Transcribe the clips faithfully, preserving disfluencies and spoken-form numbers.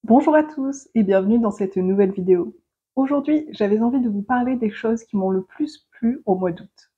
Bonjour à tous et bienvenue dans cette nouvelle vidéo. Aujourd'hui, j'avais envie de vous parler des choses qui m'ont le plus plu au mois d'août.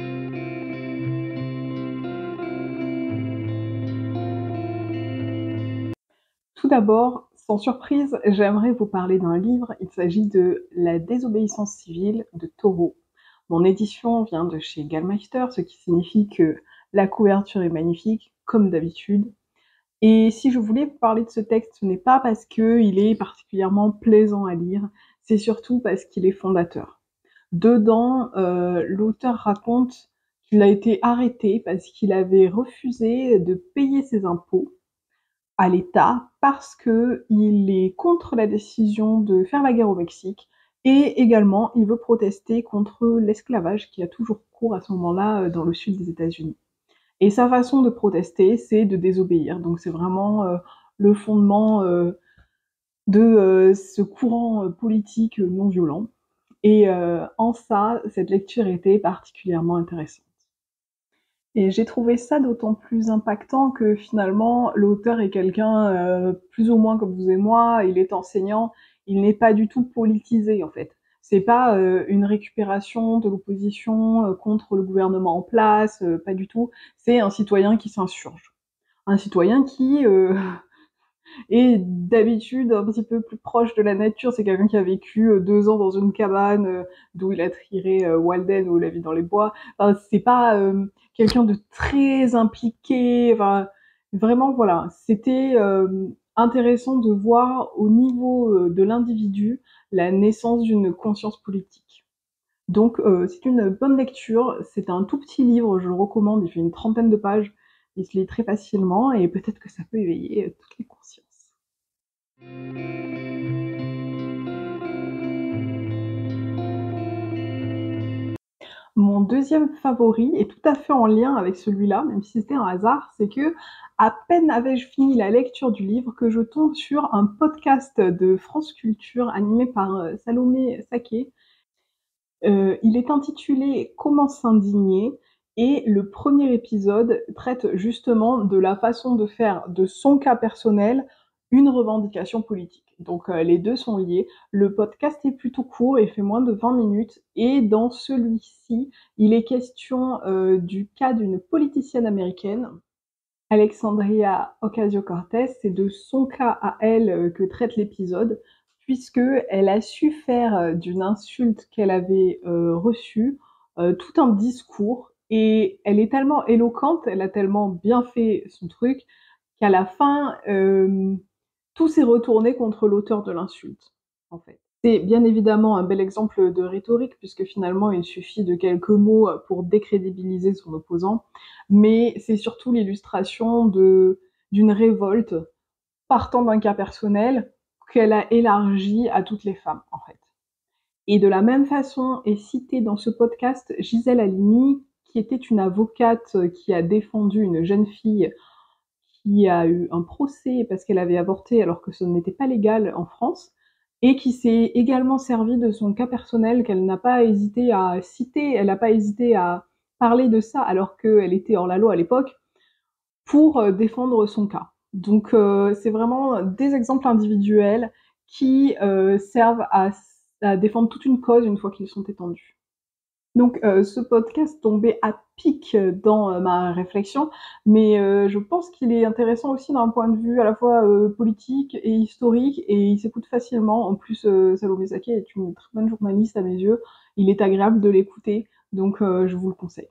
Tout d'abord, sans surprise, j'aimerais vous parler d'un livre. Il s'agit de La désobéissance civile de Thoreau. Mon édition vient de chez Gallmeister, ce qui signifie que la couverture est magnifique, comme d'habitude. Et si je voulais vous parler de ce texte, ce n'est pas parce qu'il est particulièrement plaisant à lire, c'est surtout parce qu'il est fondateur. Dedans, euh, l'auteur raconte qu'il a été arrêté parce qu'il avait refusé de payer ses impôts à l'État parce qu'il est contre la décision de faire la guerre au Mexique et également il veut protester contre l'esclavage qui a toujours cours à ce moment-là dans le sud des États-Unis. Et sa façon de protester, c'est de désobéir. Donc c'est vraiment euh, le fondement euh, de euh, ce courant euh, politique non violent. Et euh, en ça, cette lecture était particulièrement intéressante. Et j'ai trouvé ça d'autant plus impactant que finalement, l'auteur est quelqu'un euh, plus ou moins comme vous et moi, il est enseignant, il n'est pas du tout politisé en fait. C'est pas euh, une récupération de l'opposition euh, contre le gouvernement en place, euh, pas du tout. C'est un citoyen qui s'insurge. Un citoyen qui euh, est d'habitude un petit peu plus proche de la nature. C'est quelqu'un qui a vécu euh, deux ans dans une cabane euh, d'où il a tiré euh, Walden ou La vie dans les bois. Enfin, c'est pas euh, quelqu'un de très impliqué. Enfin, vraiment, voilà. C'était euh, intéressant de voir au niveau euh, de l'individu la naissance d'une conscience politique. Donc euh, c'est une bonne lecture, c'est un tout petit livre, je le recommande, il fait une trentaine de pages, il se lit très facilement et peut-être que ça peut éveiller euh, toutes les consciences. Mon deuxième favori est tout à fait en lien avec celui-là, même si c'était un hasard, c'est que à peine avais-je fini la lecture du livre que je tombe sur un podcast de France Culture animé par euh, Salomé Saké. Euh, il est intitulé Comment s'indigner et le premier épisode traite justement de la façon de faire de son cas personnel une revendication politique. Donc euh, les deux sont liés. Le podcast est plutôt court et fait moins de vingt minutes et dans celui-ci, il est question euh, du cas d'une politicienne américaine, Alexandria Ocasio-Cortez. C'est de son cas à elle euh, que traite l'épisode, puisque elle a su faire euh, d'une insulte qu'elle avait euh, reçue euh, tout un discours, et elle est tellement éloquente, elle a tellement bien fait son truc, qu'à la fin, euh, tout s'est retourné contre l'auteur de l'insulte, en fait. C'est bien évidemment un bel exemple de rhétorique, puisque finalement il suffit de quelques mots pour décrédibiliser son opposant, mais c'est surtout l'illustration de, d'une révolte partant d'un cas personnel qu'elle a élargi à toutes les femmes, en fait. Et de la même façon est citée dans ce podcast Gisèle Halimi, qui était une avocate qui a défendu une jeune fille qui a eu un procès parce qu'elle avait avorté alors que ce n'était pas légal en France, et qui s'est également servi de son cas personnel qu'elle n'a pas hésité à citer, elle n'a pas hésité à parler de ça alors qu'elle était hors la loi à l'époque, pour euh, défendre son cas. Donc euh, c'est vraiment des exemples individuels qui euh, servent à, à défendre toute une cause une fois qu'ils sont étendus. Donc euh, ce podcast tombait à pic dans euh, ma réflexion, mais euh, je pense qu'il est intéressant aussi d'un point de vue à la fois euh, politique et historique, et il s'écoute facilement. En plus, euh, Salomé Saké est une très bonne journaliste à mes yeux, il est agréable de l'écouter, donc euh, je vous le conseille.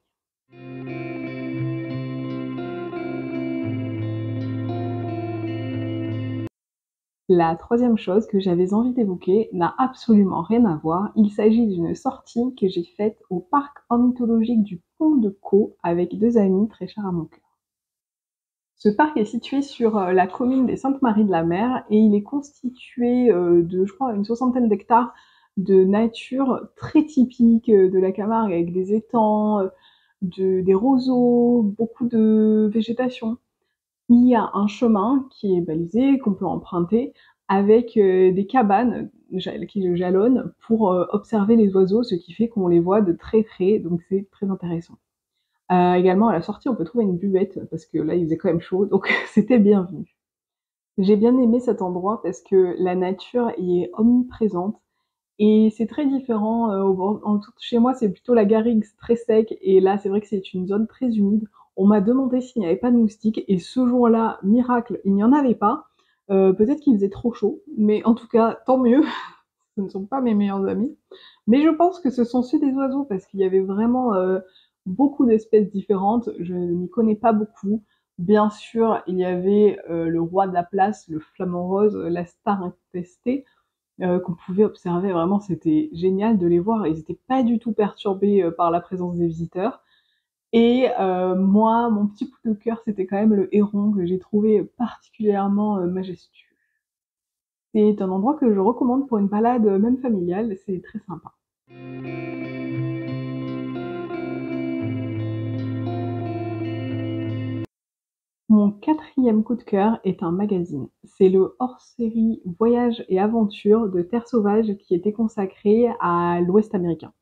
La troisième chose que j'avais envie d'évoquer n'a absolument rien à voir. Il s'agit d'une sortie que j'ai faite au parc ornithologique du Pont de Caux avec deux amis très chers à mon cœur. Ce parc est situé sur euh, la commune des Saintes-Maries-de-la-Mer et il est constitué euh, de, je crois, une soixantaine d'hectares de nature très typique euh, de la Camargue, avec des étangs, euh, de, des roseaux, beaucoup de végétation. Il y a un chemin qui est balisé, qu'on peut emprunter, avec euh, des cabanes qui le jalonnent pour euh, observer les oiseaux, ce qui fait qu'on les voit de très près, donc c'est très intéressant. Euh, également, à la sortie, on peut trouver une buvette, parce que là, il faisait quand même chaud, donc c'était bienvenu. J'ai bien aimé cet endroit parce que la nature y est omniprésente et c'est très différent, heu, au bord en tout chez moi, c'est plutôt la garrigue, c'est très sec et là, c'est vrai que c'est une zone très humide. On m'a demandé s'il n'y avait pas de moustiques et ce jour-là, miracle, il n'y en avait pas. Heu, peut-être qu'il faisait trop chaud, mais en tout cas, tant mieux, ce ne sont pas mes meilleurs amis. Mais je pense que ce sont ceux des oiseaux parce qu'il y avait vraiment, heu, beaucoup d'espèces différentes. Je n'y connais pas beaucoup. Bien sûr, il y avait, heu, le roi de la place, le flamant rose, la star incontestée, heu, qu'on pouvait observer. Vraiment, c'était génial de les voir. Ils étaient pas du tout perturbés, heu, par la présence des visiteurs et heu, moi, mon petit coup de cœur, c'était quand même le héron que j'ai trouvé particulièrement, heu, majestueux. C'est un endroit que je recommande pour une balade, heu, même familiale, c'est très sympa. Mon quatrième coup de cœur est un magazine. C'est le hors-série Voyages et aventures de Terre sauvage qui était consacré à l'Ouest américain.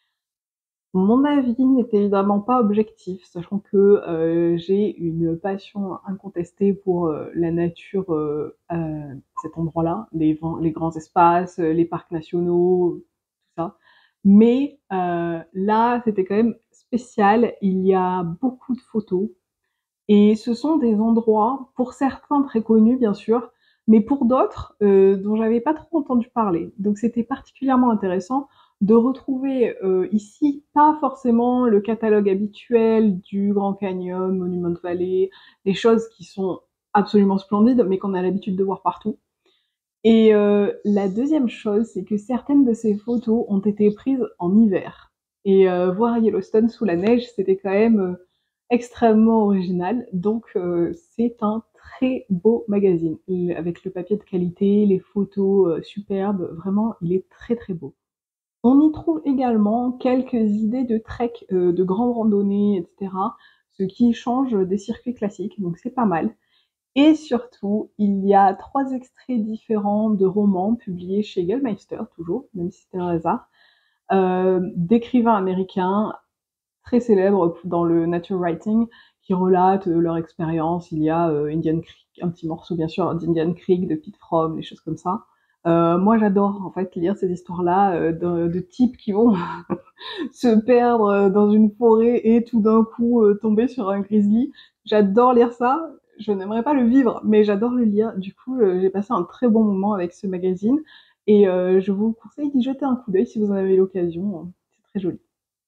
Mon avis n'est évidemment pas objectif, sachant que, heu, j'ai une passion incontestée pour, heu, la nature, heu, à cet endroit-là, les vents les grands espaces, heu, les parcs nationaux, tout ça. Mais, heu, là, c'était quand même spécial. Il y a beaucoup de photos et ce sont des endroits, pour certains très connus bien sûr, mais pour d'autres, heu, dont j'avais pas trop entendu parler. Donc c'était particulièrement intéressant de retrouver, heu, ici, pas forcément le catalogue habituel du Grand Canyon, Monument Valley, des choses qui sont absolument splendides, mais qu'on a l'habitude de voir partout. Et heu, la deuxième chose, c'est que certaines de ces photos ont été prises en hiver. Et heu, voir Yellowstone sous la neige, c'était quand même, heu, extrêmement original. Donc heu, c'est un très beau magazine. L avec le papier de qualité, les photos, heu, superbes, vraiment, il est très, très beau. On y trouve également quelques idées de trek, heu, de grandes randonnées et cetera, ce qui change des circuits classiques, donc c'est pas mal. Et surtout, il y a trois extraits différents de romans publiés chez Gallmeister, toujours, même si c'était un hasard, heu, d'écrivains américains très célèbres dans le nature writing, qui relatent, heu, leur expérience. Il y a, heu, Indian Creek, un petit morceau bien sûr d'Indian Creek, de Pete Fromm, des choses comme ça. Heu, moi j'adore en fait lire ces histoires-là, heu, de de types qui vont se perdre, heu, dans une forêt et tout d'un coup, heu, tomber sur un grizzly. J'adore lire ça, je n'aimerais pas le vivre, mais j'adore le lire. Du coup, heu, j'ai passé un très bon moment avec ce magazine et heu, je vous conseille d'y jeter un coup d'œil si vous en avez l'occasion, c'est très joli.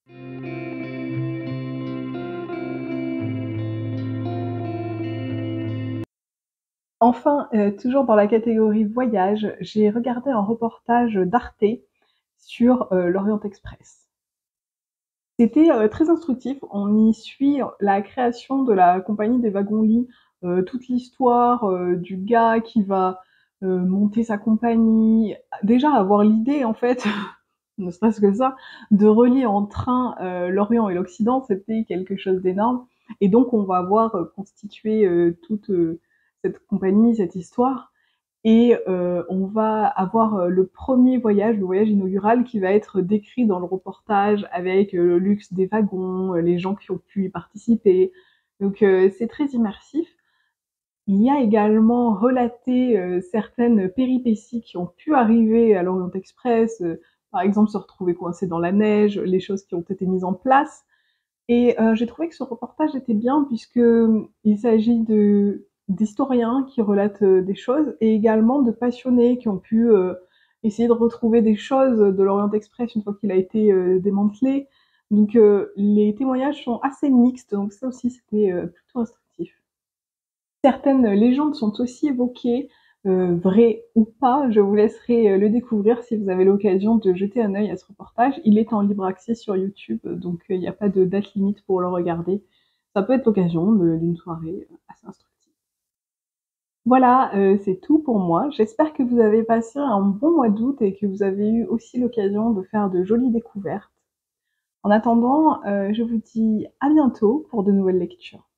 Enfin, heu, toujours dans la catégorie voyage, j'ai regardé un reportage d'Arte sur, heu, l'Orient Express. C'était, heu, très instructif. On y suit la création de la compagnie des wagons-lits, heu, toute l'histoire, heu, du gars qui va, heu, monter sa compagnie. Déjà avoir l'idée en fait, ne serait-ce que ça, de relier en train, heu, l'Orient et l'Occident, c'était quelque chose d'énorme et donc on va voir, heu, constituer, heu, toute, heu, cette compagnie, cette histoire et heu, on va avoir, heu, le premier voyage, le voyage inaugural qui va être décrit dans le reportage avec, heu, le luxe des wagons, heu, les gens qui ont pu y participer. Donc heu, c'est très immersif. Il y a également relaté, heu, certaines péripéties qui ont pu arriver à l'Orient Express, heu, par exemple se retrouver coincé dans la neige, les choses qui ont été mises en place et heu, j'ai trouvé que ce reportage était bien puisque, mmh, il s'agit de d'historiens qui relatent, heu, des choses et également de passionnés qui ont pu, heu, essayer de retrouver des choses de l'Orient Express une fois qu'il a été, heu, démantelé. Donc heu, les témoignages sont assez mixtes, donc ça aussi c'était, heu, plutôt instructif. Certaines légendes sont aussi évoquées, heu, vraies ou pas, je vous laisserai, heu, le découvrir si vous avez l'occasion de jeter un œil à ce reportage. Il est en libre accès sur YouTube, donc il n'y a pas de date limite pour le regarder. Ça peut être l'occasion de d'une soirée, heu, assez instructive. Voilà, heu, c'est tout pour moi. J'espère que vous avez passé un bon mois d'août et que vous avez eu aussi l'occasion de faire de jolies découvertes. En attendant, heu, je vous dis à bientôt pour de nouvelles lectures.